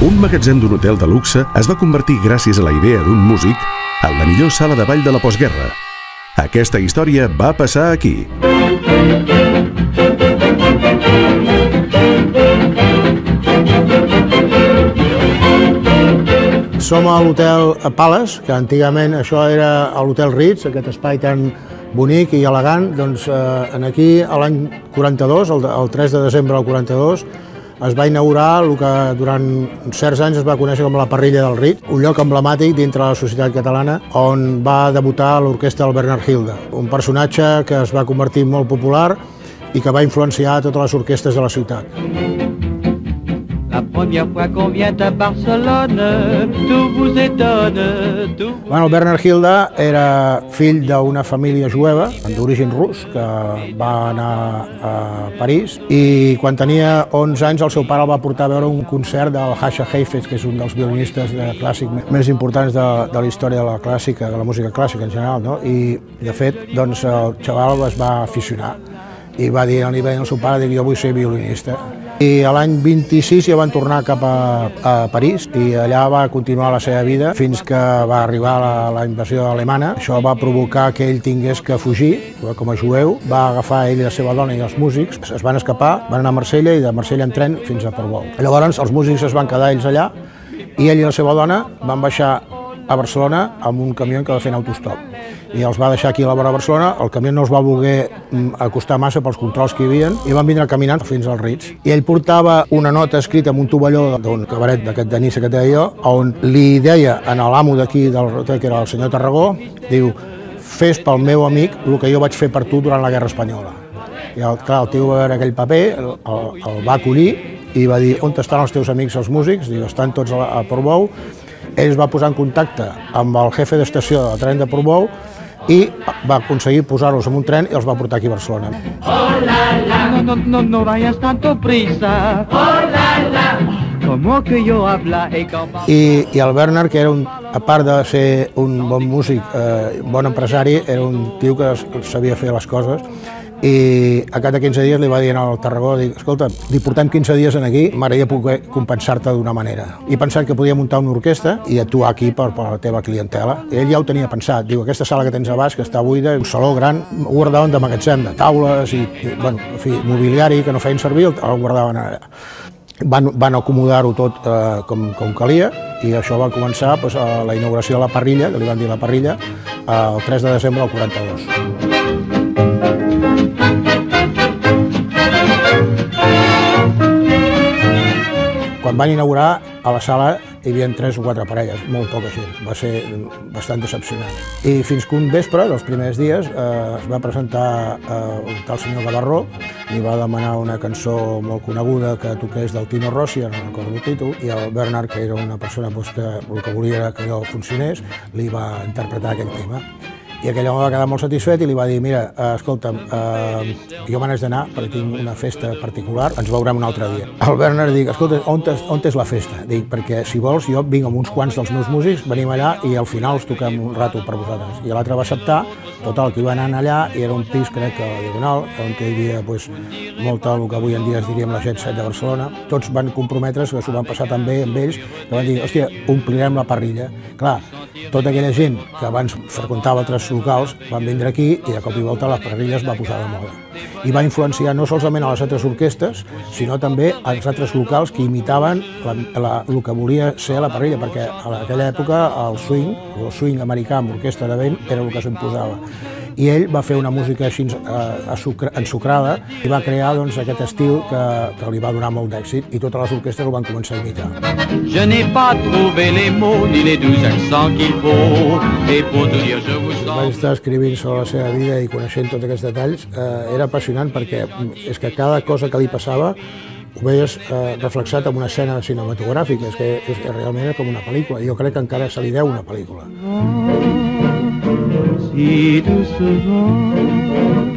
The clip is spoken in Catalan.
Un magatzem d'un hotel de luxe es va convertir, gràcies a la idea d'un músic, en la millor sala de ball de la postguerra. Aquesta història va passar aquí. Som a l'hotel Palace, que antigament això era l'hotel Ritz, aquest espai tan bonic i elegant. Doncs aquí, l'any 42, el 3 de desembre del 42, es va inaugurar el que durant certs anys es va conèixer com la Parrilla del Ritz, un lloc emblemàtic dintre de la societat catalana on va debutar l'orquestra del Bernard Hilda, un personatge que es va convertir molt popular i que va influenciar totes les orquestres de la ciutat. La première fois qu'on vient à Barcelone, tout vous étonne. El Bernard Hilda era fill d'una família jueva d'origen rus que va anar a París i quan tenia 11 anys el seu pare el va portar a veure un concert del Jascha Heifetz, que és un dels violinistes clàssics més importants de la història de la clàssica, de la música clàssica en general, no? I de fet doncs, el xaval es va aficionar i va dir al seu pare que jo vull ser violinista. I l'any 26 ja van tornar cap a París i allà va continuar la seva vida fins que va arribar la invasió alemana. Això va provocar que ell tingués que fugir com a jueu. Va agafar ell i la seva dona i els músics, es van escapar, van anar a Marsella i de Marsella en tren fins a Portbou. Llavors els músics es van quedar ells allà i ell i la seva dona van baixar a Barcelona amb un camió que va fer en autostop. I els va deixar aquí a la vora de Barcelona, el camió no els va voler acostar massa pels controls que hi havia i van vindre caminant fins al Ritz. I ell portava una nota escrita amb un tovalló d'un cabaret d'aquest de Niça que deia jo, on li deia a l'amo d'aquí del hotel, que era el senyor Tarragó, diu, fes pel meu amic el que jo vaig fer per tu durant la Guerra Espanyola. I clar, el tio va veure aquell paper, el va acollir i va dir, on estan els teus amics els músics? Diu, estan tots a Portbou. Ell es va posar en contacte amb el jefe d'estació del tren de Portbou i va aconseguir posar-los en un tren i els va portar aquí a Barcelona. Oh la la, no vayas tanto prisa. Oh la la, como que yo habla y como... I el Bernard, que era a part de ser un bon músic, bon empresari, era un tio que sabia fer les coses. I a cada 15 dies li va dir al Tarragó, escolta, li portem 15 dies aquí, m'agradaria poder compensar-te d'una manera. I pensat que podia muntar una orquestra i actuar aquí per la teva clientela. I ell ja ho tenia pensat, diu, aquesta sala que tens a baix, que està buida, un saló gran, ho guardaven de magatzem, de taules i bueno, en fi, mobiliari que no feien servir, el guardaven allà. Van acomodar-ho tot com calia i això va començar a la inauguració de la Parrilla, que li van dir la Parrilla, el 3 de desembre del 42. Quan van inaugurar, a la sala hi havia 3 o 4 parelles, molt poca gent, va ser bastant decepcionant. I fins que un vespre, dels primers dies, es va presentar un tal senyor Gavarró, li va demanar una cançó molt coneguda que toqués del Tino Rossi, no recordo el títol, i el Bernard, que era una persona que el que volia era que allò funcionés, li va interpretar aquell tema. I aquell home va quedar molt satisfet i li va dir, mira, escolta'm, jo me n'haig d'anar perquè tinc una festa particular, ens veurem un altre dia. El Bernard dic, escolta, on és la festa? Dic, perquè si vols jo vinc amb uns quants dels meus músics, venim allà i al final us toquem un rato per vosaltres. I l'altre va acceptar, total, que hi va anar allà i era un pis, crec que a la Diagonal, on hi havia molta, el que avui en dia es diríem la Jet Set de Barcelona. Tots van comprometre's, que s'ho van passar tan bé amb ells, que van dir, hòstia, omplirem la Parrilla. Clar, tota aquella gent que abans freqüentava altres locals van vindre aquí i de cop i volta la Parrilla es va posar de moda. I va influenciar no solament a les altres orquestres, sinó també als altres locals que imitaven el que volia ser la Parrilla, perquè a aquella època el swing americà amb orquestra de vent era el que s'imposava. I ell va fer una música així ensucrada i va crear aquest estil que li va donar molt d'èxit i totes les orquestres ho van començar a imitar. Je n'ai pas trouvé les mots ni les 12 accents qu'il faut et pour tout dire je vous sens. Vaig estar escrivint sobre la seva vida i coneixent tots aquests detalls. Era apassionant perquè és que cada cosa que li passava ho veies reflexat en una escena cinematogràfica, és que realment era com una pel·lícula. Jo crec que encara se li deu una pel·lícula. Si doucement